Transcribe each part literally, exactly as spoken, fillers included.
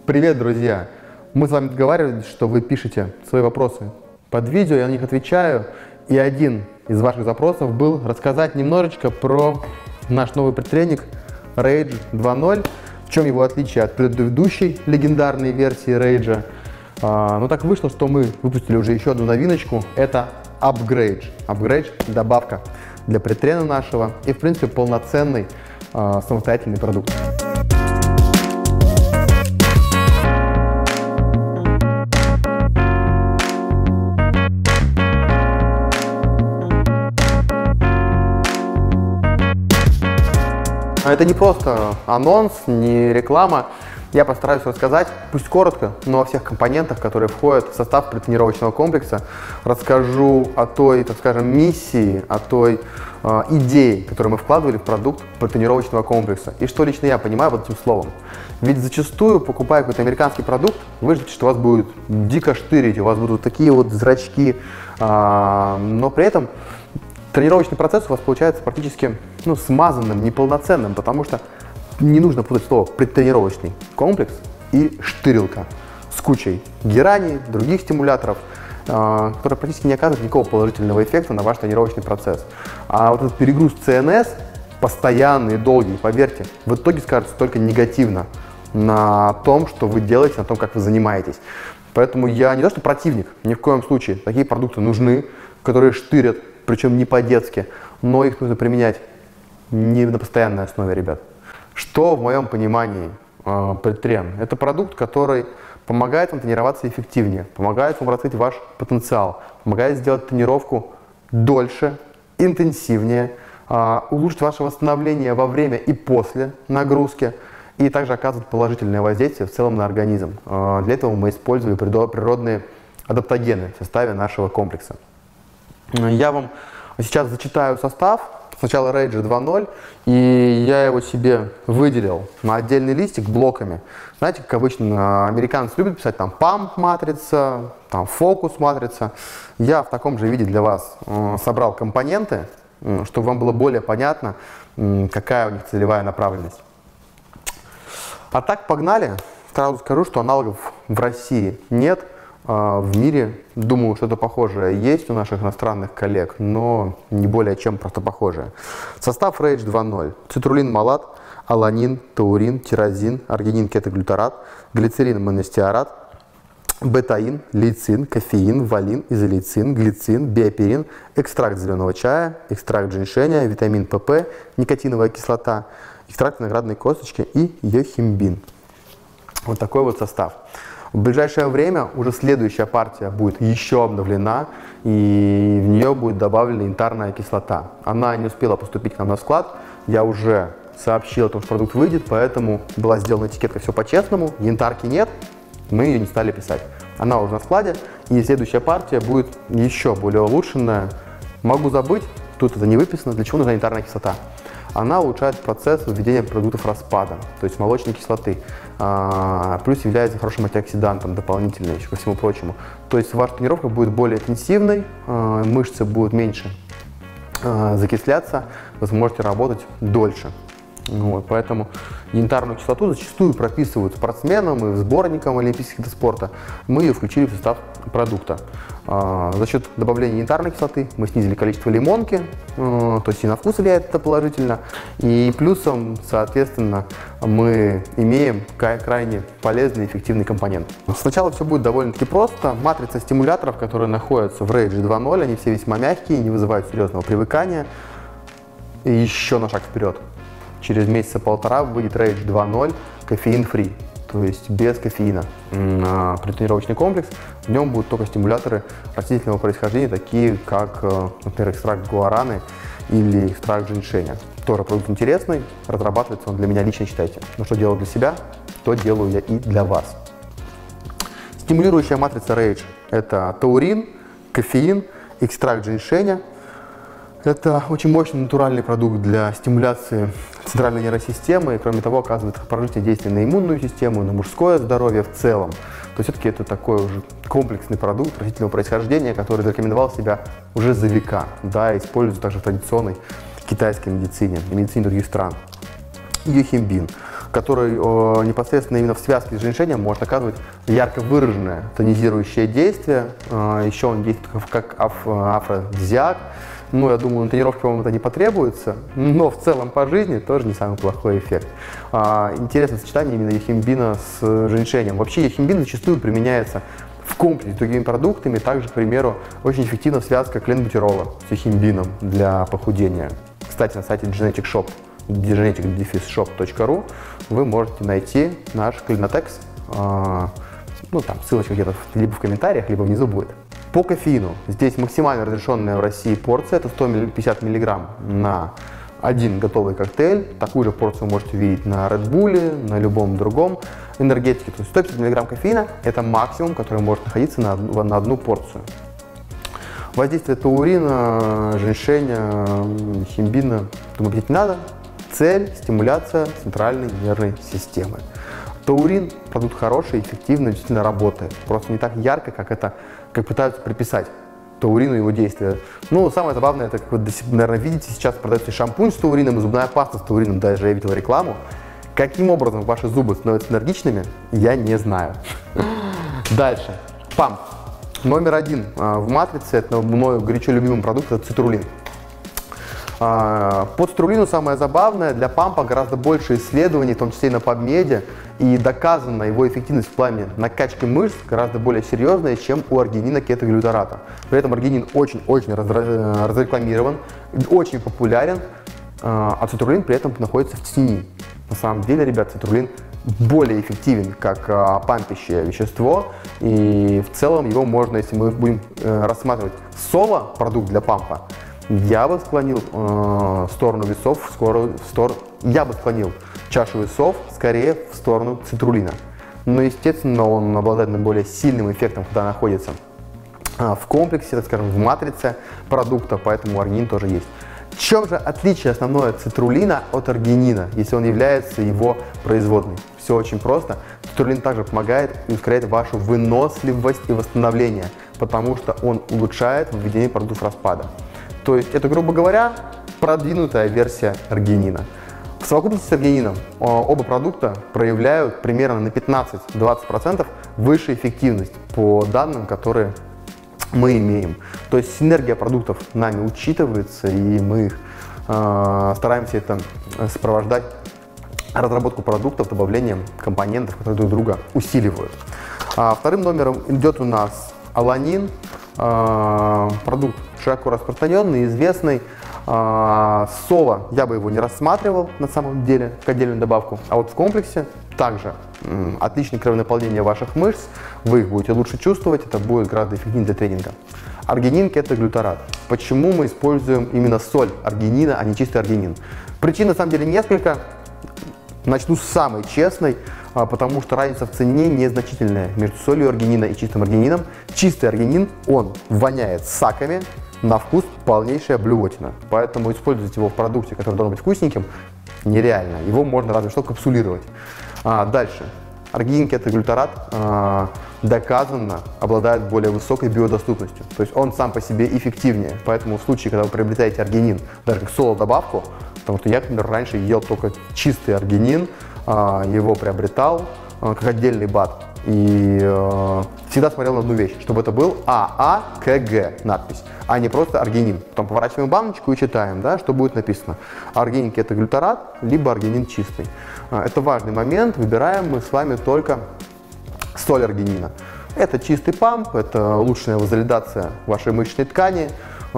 Привет, друзья! Мы с вами договаривались, что вы пишете свои вопросы под видео, я на них отвечаю. И один из ваших запросов был рассказать немножечко про наш новый предтренинг Rage два ноль, в чем его отличие от предыдущей легендарной версии Rage. А, но так вышло, что мы выпустили уже еще одну новиночку, это Upgrade. Upgrade – добавка для предтрена нашего и, в принципе, полноценный а, самостоятельный продукт. Это не просто анонс, не реклама. Я постараюсь рассказать, пусть коротко, но о всех компонентах, которые входят в состав предтренировочного комплекса. Расскажу о той, так скажем, миссии, о той э, идее, которую мы вкладывали в продукт предтренировочного комплекса. И что лично я понимаю под этим словом. Ведь зачастую, покупая какой-то американский продукт, вы ждете, что вас будет дико штырить, у вас будут такие вот зрачки, э, но при этом тренировочный процесс у вас получается практически ну, смазанным, неполноценным, потому что не нужно путать слово предтренировочный комплекс и штырилка с кучей герани, других стимуляторов, э, которые практически не оказывают никакого положительного эффекта на ваш тренировочный процесс. А вот этот перегруз ЦНС, постоянный и долгий, поверьте, в итоге скажется только негативно на том, что вы делаете, на том, как вы занимаетесь. Поэтому я не то что противник, ни в коем случае. Такие продукты нужны, которые штырят, причем не по-детски, но их нужно применять не на постоянной основе, ребят. Что в моем понимании э, предтрен? Это продукт, который помогает вам тренироваться эффективнее, помогает вам раскрыть ваш потенциал, помогает сделать тренировку дольше, интенсивнее, э, улучшить ваше восстановление во время и после нагрузки, и также оказывает положительное воздействие в целом на организм. Э, для этого мы использовали природные адаптогены в составе нашего комплекса. Я вам сейчас зачитаю состав. Сначала Rage два ноль, и я его себе выделил на отдельный листик блоками. Знаете, как обычно американцы любят писать там памп матрица, там фокус матрица. Я в таком же виде для вас э, собрал компоненты, э, чтобы вам было более понятно, э, какая у них целевая направленность. А так, погнали. Сразу скажу, что аналогов в России нет. В мире, думаю, что-то похожее есть у наших иностранных коллег, но не более чем просто похожее. Состав Rage два ноль. Цитрулин малат, аланин, таурин, тирозин, аргинин кетоглютарат, глицерин моностеарат, бетаин, лейцин, кофеин, валин, изолейцин, глицин, биоперин, экстракт зеленого чая, экстракт женьшеня, витамин ПП, никотиновая кислота, экстракт виноградной косточки и йохимбин. Вот такой вот состав. В ближайшее время уже следующая партия будет еще обновлена, и в нее будет добавлена янтарная кислота. Она не успела поступить к нам на склад, я уже сообщил о том, что продукт выйдет, поэтому была сделана этикетка «Все по-честному», янтарки нет, мы ее не стали писать. Она уже на складе, и следующая партия будет еще более улучшенная. Могу забыть, тут это не выписано, для чего нужна янтарная кислота. Она улучшает процесс выведения продуктов распада, то есть молочной кислоты, а, плюс является хорошим антиоксидантом дополнительно, еще ко всему прочему. То есть ваша тренировка будет более интенсивной, а, мышцы будут меньше а, закисляться, вы сможете работать дольше. Вот, поэтому янтарную кислоту зачастую прописывают спортсменам и сборникам олимпийских видов спорта. Мы ее включили в состав продукта. А, за счет добавления янтарной кислоты мы снизили количество лимонки, а, то есть и на вкус влияет это положительно. И плюсом, соответственно, мы имеем крайне полезный и эффективный компонент. Сначала все будет довольно-таки просто. Матрица стимуляторов, которые находятся в Rage два ноль, они все весьма мягкие, не вызывают серьезного привыкания. И еще на шаг вперед. Через месяца полтора выйдет Rage два ноль кофеин-фри, то есть без кофеина. Предтренировочный комплекс, в нем будут только стимуляторы растительного происхождения, такие как, например, экстракт гуараны или экстракт женьшеня. Тоже продукт интересный, разрабатывается он для меня лично, считайте. Но что делаю для себя, то делаю я и для вас. Стимулирующая матрица Rage – это таурин, кофеин, экстракт женьшеня. Это очень мощный натуральный продукт для стимуляции центральной нервной системы и, кроме того, оказывает положительное действие на иммунную систему, на мужское здоровье в целом. То есть все-таки это такой уже комплексный продукт растительного происхождения, который зарекомендовал себя уже за века, да, используется также в традиционной китайской медицине и медицине других стран. Йохимбин. который э, непосредственно именно в связке с женьшенем может оказывать ярко выраженное тонизирующее действие. Э, еще он действует как аф, афродизиак. Ну, я думаю, на тренировке, по-моему, это не потребуется, но в целом по жизни тоже не самый плохой эффект. А, интересное сочетание именно ехимбина с женьшенем. Вообще ехимбин зачастую применяется в комплексе с другими продуктами. Также, к примеру, очень эффективна связка кленбутирола с ехимбином для похудения. Кстати, на сайте genetic shop, genetic shop точка ру вы можете найти наш клинотекс. А, ну, там ссылочка где-то либо в комментариях, либо внизу будет. По кофеину. Здесь максимально разрешенная в России порция, это сто пятьдесят миллиграмм на один готовый коктейль. Такую же порцию можете увидеть на Red Bull, на любом другом энергетике. То есть сто пятьдесят миллиграмм кофеина – это максимум, который может находиться на одну, на одну порцию. Воздействие таурина, женьшеня, химбина, думаю, пить не надо. Цель – стимуляция центральной нервной системы. Таурин – продукт хороший, эффективный, действительно работает. Просто не так ярко, как это как пытаются приписать таурину его действия. Ну, самое забавное, это, как вы, наверное, видите, сейчас продается шампунь с таурином и зубная паста с таурином, даже я видел рекламу. Каким образом ваши зубы становятся энергичными, я не знаю. Дальше. Памп. Номер один в матрице, это мною горячо любимый продукт, это цитрулин. По цитрулину самое забавное, для пампа гораздо больше исследований, в том числе и на PubMed, и доказана его эффективность в плане накачки мышц гораздо более серьезная, чем у аргинина кетоглютарата. При этом аргинин очень-очень разрекламирован, очень популярен, а цитрулин при этом находится в тени. На самом деле, ребят, цитрулин более эффективен как пампящее вещество, и в целом его можно, если мы будем рассматривать соло-продукт для пампа, я бы склонил э, сторону весов, в скоро, в стор... я бы склонил чашу весов скорее в сторону цитрулина. Но, естественно, он обладает более сильным эффектом, когда находится э, в комплексе, так скажем, в матрице продукта, поэтому аргинин тоже есть. В чем же отличие основное цитрулина от аргинина, если он является его производной? Все очень просто. Цитрулин также помогает и ускоряет вашу выносливость и восстановление, потому что он улучшает выведение продуктов распада. То есть это, грубо говоря, продвинутая версия аргинина. В совокупности с аргинином оба продукта проявляют примерно на пятнадцать-двадцать процентов выше эффективность по данным, которые мы имеем. То есть синергия продуктов нами учитывается, и мы их, э, стараемся это сопровождать разработку продуктов добавлением компонентов, которые друг друга усиливают. А вторым номером идет у нас аланин, э, продукт широко распространенный, известный. Э, соло я бы его не рассматривал на самом деле, как отдельную добавку, а вот в комплексе также м, отличное кровонаполнение ваших мышц, вы их будете лучше чувствовать, это будет гораздо эффективнее для тренинга. Аргинин, кетоглютарат. Почему мы используем именно соль аргинина, а не чистый аргинин? Причин на самом деле несколько. Начну с самой честной, потому что разница в цене незначительная между солью аргинина и чистым аргинином. Чистый аргинин, он воняет саками, на вкус полнейшая блювотина. Поэтому использовать его в продукте, который должен быть вкусненьким, нереально. Его можно разве что капсулировать. А, дальше. Аргинин, кетоглютарат а, доказанно обладает более высокой биодоступностью. То есть он сам по себе эффективнее. Поэтому в случае, когда вы приобретаете аргинин, даже как соло-добавку, потому что я, например, раньше ел только чистый аргинин, а, его приобретал а, как отдельный бат. И э, всегда смотрел на одну вещь, чтобы это был а а ка гэ надпись, а не просто аргинин. Потом поворачиваем баночку и читаем, да, что будет написано. Аргинин кетоглютарат, либо аргинин чистый. Э, это важный момент. Выбираем мы с вами только соль аргинина. Это чистый памп, это улучшенная вазолидация вашей мышечной ткани.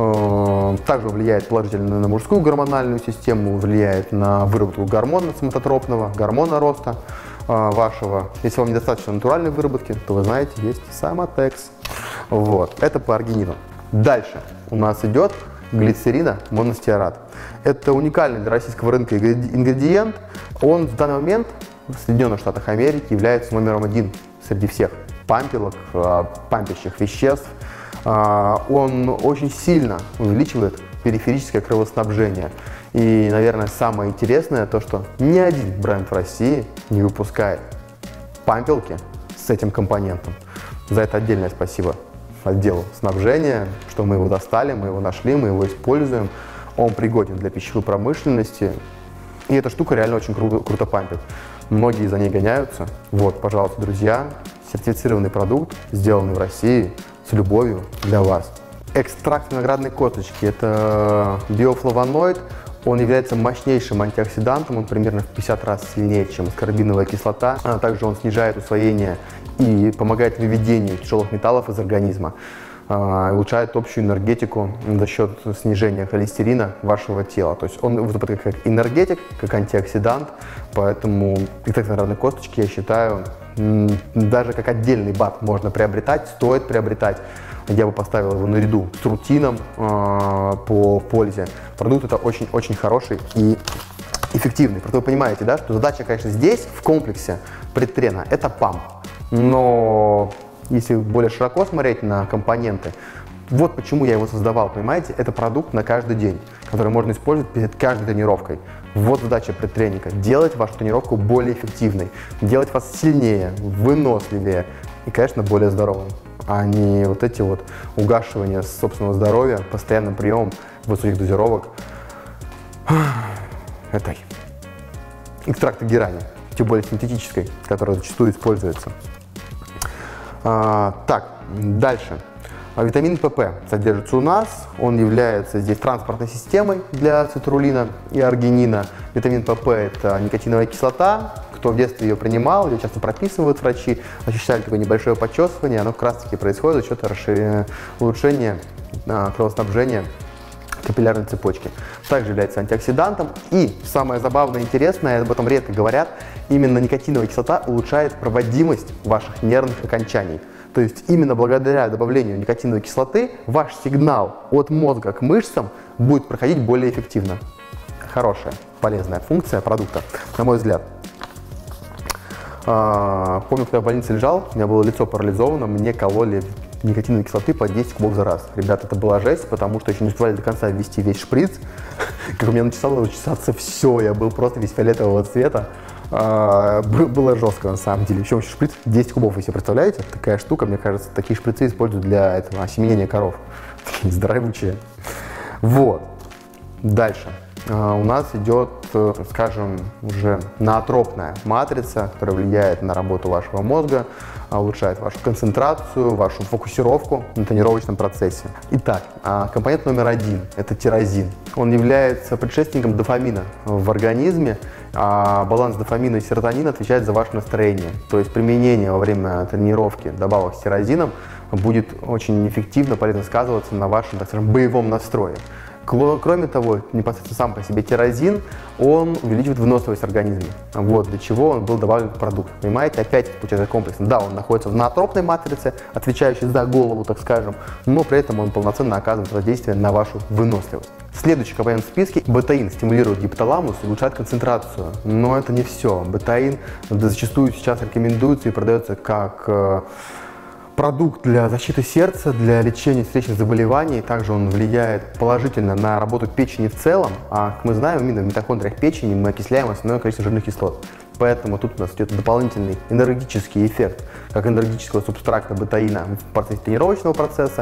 Э, также влияет положительно на мужскую гормональную систему, влияет на выработку гормона соматотропного, гормона роста вашего. Если вам недостаточно натуральной выработки, то вы знаете, есть Самотекс. Вот. Это по аргинину. Дальше у нас идет глицерина моностеарат. Это уникальный для российского рынка ингредиент. Он в данный момент в Соединенных Штатах Америки является номером один среди всех пампилок, пампящих веществ. Он очень сильно увеличивает периферическое кровоснабжение. И, наверное, самое интересное то, что ни один бренд в России не выпускает пампилки с этим компонентом. За это отдельное спасибо отделу снабжения, что мы его достали, мы его нашли, мы его используем. Он пригоден для пищевой промышленности. И эта штука реально очень круто, круто пампит. многие за ней гоняются. Вот, пожалуйста, друзья, сертифицированный продукт, сделанный в России с любовью для вас. Экстракт виноградной косточки – это биофлавоноид. Он является мощнейшим антиоксидантом, он примерно в пятьдесят раз сильнее, чем аскорбиновая кислота. А также он снижает усвоение и помогает выведению тяжелых металлов из организма. Улучшает общую энергетику за счет снижения холестерина вашего тела. То есть он выступает как энергетик, как антиоксидант, поэтому экстракт виноградной косточки, я считаю, даже как отдельный БАД можно приобретать, стоит приобретать. Я бы поставил его наряду с рутином э, по пользе. Продукт это очень-очень хороший и эффективный. Вы понимаете, да, что задача, конечно, здесь, в комплексе предтрена, это памп. Но если более широко смотреть на компоненты, вот почему я его создавал, понимаете? Это продукт на каждый день, который можно использовать перед каждой тренировкой. Вот задача предтренинга – делать вашу тренировку более эффективной, делать вас сильнее, выносливее и, конечно, более здоровым, а не вот эти вот угашивания собственного здоровья постоянным приемом высоких дозировок этой экстракта герани, тем более синтетической, которая зачастую используется. А, так, дальше. Витамин ПП содержится у нас, он является здесь транспортной системой для цитруллина и аргинина. Витамин ПП – это никотиновая кислота. Кто в детстве ее принимал, ее часто прописывают врачи, ощущали такое небольшое почесывание, оно как раз таки происходит за счет расширения, улучшения а, кровоснабжения капиллярной цепочки. Также является антиоксидантом. И самое забавное и интересное, об этом редко говорят, именно никотиновая кислота улучшает проводимость ваших нервных окончаний. То есть именно благодаря добавлению никотиновой кислоты ваш сигнал от мозга к мышцам будет проходить более эффективно. Хорошая, полезная функция продукта, на мой взгляд. А, помню, когда я в больнице лежал, у меня было лицо парализовано, мне кололи никотиновой кислоты по десять кубов за раз. Ребята, это была жесть, потому что еще не успевали до конца ввести весь шприц. Как у меня начало чесаться все, я был просто весь фиолетового цвета. А, было жестко на самом деле. Еще шприц десять кубов, вы себе представляете? Такая штука, мне кажется, такие шприцы используют для этого осеменения коров. Такие здоровючие. Вот. Дальше. А, у нас идет, скажем, уже ноотропная матрица, которая влияет на работу вашего мозга, улучшает вашу концентрацию, вашу фокусировку на тренировочном процессе. Итак, компонент номер один – это тирозин. Он является предшественником дофамина в организме. А баланс дофамина и серотонина отвечает за ваше настроение. То есть применение во время тренировки добавок с тирозином будет очень эффективно, полезно сказываться на вашем, так скажем, боевом настрое. Кроме того, непосредственно сам по себе тирозин, он увеличивает выносливость организма. Вот для чего он был добавлен в продукт. Понимаете, опять получается комплексно. Да, он находится в ноотропной матрице, отвечающей за голову, так скажем, но при этом он полноценно оказывает воздействие на вашу выносливость. Следующий компонент в списке – бетаин. Стимулирует гипоталамус и улучшает концентрацию. Но это не все. Бетаин зачастую сейчас рекомендуется и продается как продукт для защиты сердца, для лечения сердечных заболеваний. Также он влияет положительно на работу печени в целом. А, как мы знаем, именно в митохондриях печени мы окисляем основное количество жирных кислот. Поэтому тут у нас идет дополнительный энергетический эффект, как энергетического субстракта бетаина в процессе тренировочного процесса.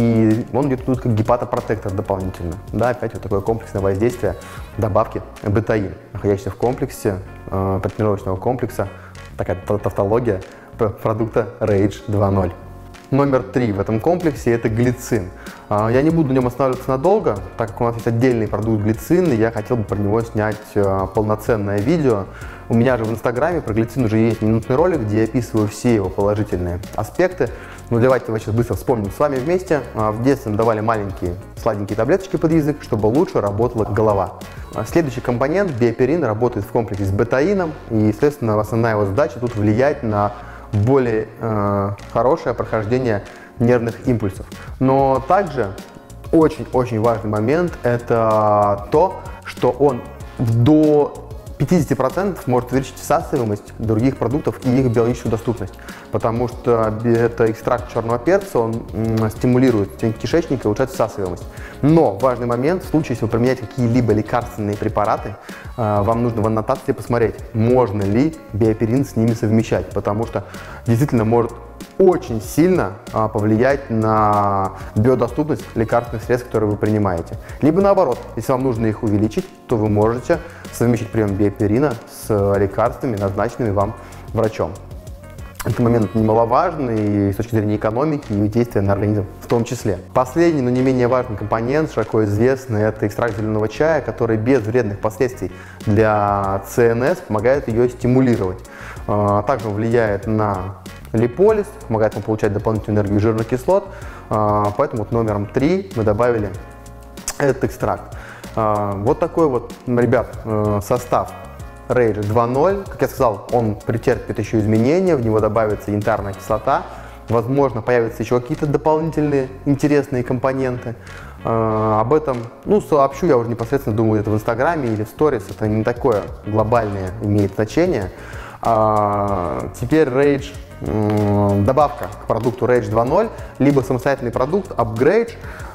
И он идет тут как гепатопротектор дополнительно. Да, опять вот такое комплексное воздействие добавки бетаин, находящейся в комплексе, э, предтренировочного комплекса. Такая тавтология продукта Rage два ноль. Номер три в этом комплексе – это глицин. Я не буду на нем останавливаться надолго, так как у нас есть отдельный продукт глицин, и я хотел бы про него снять полноценное видео. У меня же в инстаграме про глицин уже есть минутный ролик, где я описываю все его положительные аспекты. Но давайте его сейчас быстро вспомним с вами вместе. В детстве нам давали маленькие сладенькие таблеточки под язык, чтобы лучше работала голова. Следующий компонент, биоперин, работает в комплексе с бетаином, и, естественно, основная его задача тут влиять на более э, хорошее прохождение нервных импульсов. Но также очень-очень важный момент – это то, что он до пятидесяти процентов может увеличить всасываемость других продуктов и их биологическую доступность, потому что это экстракт черного перца, он стимулирует кишечник и улучшает всасываемость. Но важный момент, в случае, если вы применяете какие-либо лекарственные препараты, вам нужно в аннотации посмотреть, можно ли биоперин с ними совмещать, потому что действительно может очень сильно а, повлиять на биодоступность лекарственных средств, которые вы принимаете. Либо наоборот, если вам нужно их увеличить, то вы можете совмещать прием биоперина с лекарствами, назначенными вам врачом. Этот момент немаловажный и с точки зрения экономики и действия на организм в том числе. Последний, но не менее важный компонент, широко известный, это экстракт зеленого чая, который без вредных последствий для ЦНС помогает ее стимулировать. Также он влияет на липолиз, помогает вам получать дополнительную энергию жирных кислот, поэтому вот номером три мы добавили этот экстракт. Вот такой вот, ребят, состав Rage два ноль. Как я сказал, он претерпит еще изменения, в него добавится янтарная кислота, возможно, появятся еще какие-то дополнительные интересные компоненты. Об этом, ну, сообщу я уже непосредственно, думаю, это в Инстаграме или в сторис, это не такое глобальное имеет значение. Теперь Rage, добавка к продукту Rage два ноль, либо самостоятельный продукт Upgrade.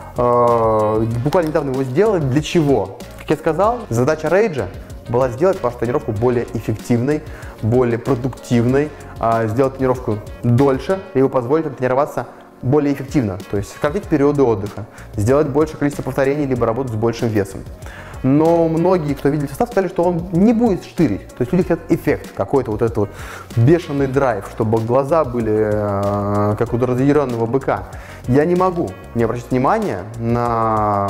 Буквально недавно его сделали. Для чего? Как я сказал, задача Rage была сделать вашу тренировку более эффективной, более продуктивной, сделать тренировку дольше, либо позволить вам тренироваться более эффективно, то есть сократить периоды отдыха, сделать большее количество повторений, либо работать с большим весом. Но многие, кто видели состав, сказали, что он не будет штырить. То есть люди хотят эффект, какой-то вот этот вот бешеный драйв, чтобы глаза были э, как у разъяренного быка. Я не могу не обращать внимания на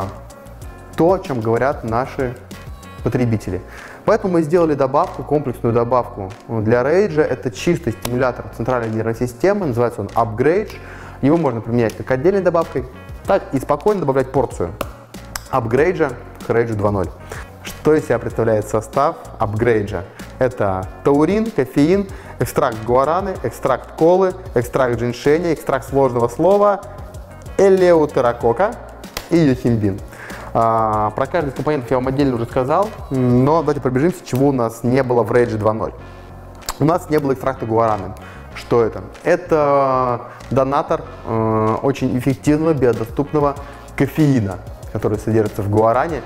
то, о чем говорят наши потребители. Поэтому мы сделали добавку, комплексную добавку для Rage. Это чистый стимулятор центральной нервной системы, называется он Upgrade. Его можно применять как отдельной добавкой, так и спокойно добавлять порцию Upgrade к Rage два ноль. Что из себя представляет состав Upgrade? Это таурин, кофеин, экстракт гуараны, экстракт колы, экстракт женьшеня, экстракт сложного слова, элеутерокока и йохимбин. А, про каждый из компонентов я вам отдельно уже сказал, но давайте пробежимся, чего у нас не было в Rage два ноль. У нас не было экстракта гуараны. Что это? Это донатор э, очень эффективного биодоступного кофеина, который содержится в гуаране,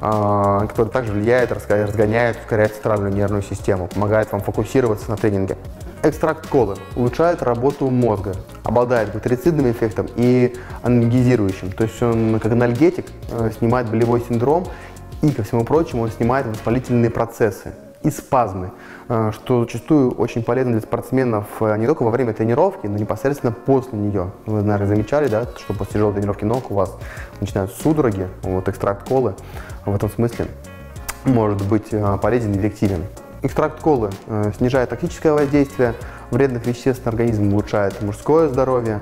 э, который также влияет, разгоняет, ускоряет центральную нервную систему, помогает вам фокусироваться на тренинге. Экстракт колы улучшает работу мозга, обладает бактерицидным эффектом и анальгезирующим, то есть он как анальгетик э, снимает болевой синдром и, ко всему прочему, он снимает воспалительные процессы и спазмы, что зачастую очень полезно для спортсменов не только во время тренировки, но непосредственно после нее. Вы, наверное, замечали, да, что после тяжелой тренировки ног у вас начинают судороги, вот экстракт колы в этом смысле может быть полезен и эффективен. Экстракт колы снижает токсическое воздействие вредных веществ на организм, улучшает мужское здоровье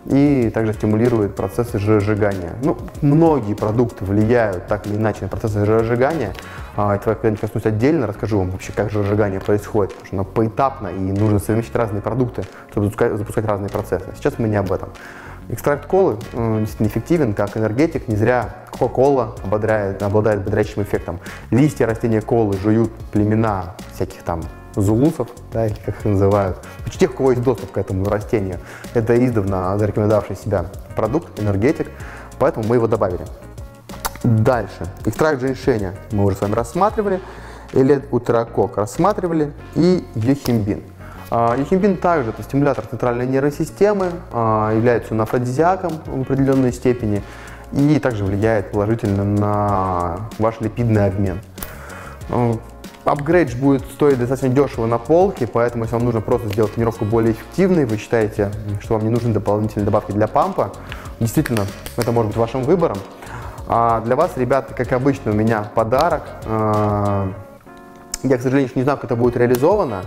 и также стимулирует процессы жиросжигания. Ну, многие продукты влияют так или иначе на процессы жиросжигания. Это я когда-нибудь коснусь отдельно, расскажу вам вообще, как жиросжигание происходит, потому что оно поэтапно и нужно совмещать разные продукты, чтобы запускать, запускать разные процессы. Сейчас мы не об этом. Экстракт колы э, действительно эффективен как энергетик, не зря кока-кола обладает, обладает бодрящим эффектом. Листья растения колы жуют племена всяких там зулусов, да, или как их называют, тех, у кого есть доступ к этому растению. Это издавна зарекомендовавший себя продукт, энергетик, поэтому мы его добавили. Дальше. Экстракт женьшеня мы уже с вами рассматривали, элеутерокок рассматривали и йохимбин. Йохимбин также это стимулятор центральной нервной системы, является он афродизиаком в определенной степени и также влияет положительно на ваш липидный обмен. Upgrade будет стоить достаточно дешево на полке, поэтому если вам нужно просто сделать тренировку более эффективной, вы считаете, что вам не нужны дополнительные добавки для пампа, действительно, это может быть вашим выбором. А для вас, ребята, как обычно, у меня подарок. Я, к сожалению, не знаю, как это будет реализовано.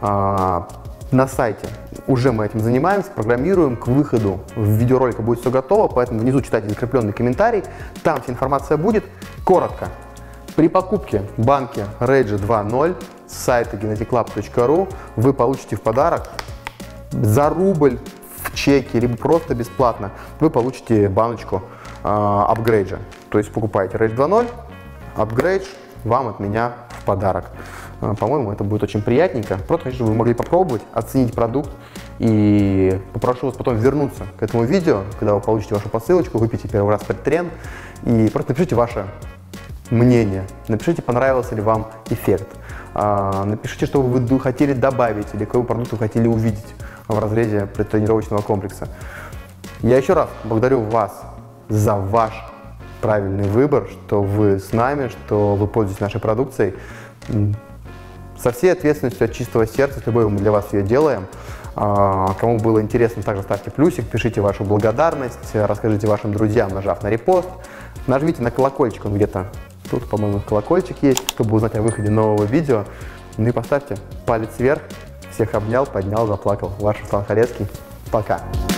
На сайте уже мы этим занимаемся, программируем, к выходу видеоролика будет все готово, поэтому внизу читайте закрепленный комментарий, там вся информация будет. Коротко. При покупке банки Rage два ноль с сайта genetic lab точка ру вы получите в подарок за рубль в чеке, либо просто бесплатно, вы получите баночку э, Upgrade. То есть покупаете Rage два ноль, Upgrade вам от меня в подарок. Э, По-моему, это будет очень приятненько. Просто хочу, чтобы вы могли попробовать, оценить продукт. И попрошу вас потом вернуться к этому видео, когда вы получите вашу посылочку, выпейте первый раз предтрен и просто напишите ваше мнение. Напишите, понравился ли вам эффект. Напишите, что вы хотели добавить или какой продукт вы хотели увидеть в разрезе предтренировочного комплекса. Я еще раз благодарю вас за ваш правильный выбор, что вы с нами, что вы пользуетесь нашей продукцией. Со всей ответственностью от чистого сердца, с любовью мы для вас ее делаем. Кому было интересно, также ставьте плюсик, пишите вашу благодарность, расскажите вашим друзьям, нажав на репост. Нажмите на колокольчик, он где-то тут, по-моему, колокольчик есть, чтобы узнать о выходе нового видео. Ну и поставьте палец вверх. Всех обнял, поднял, заплакал. Ваш Руслан Халецкий. Пока.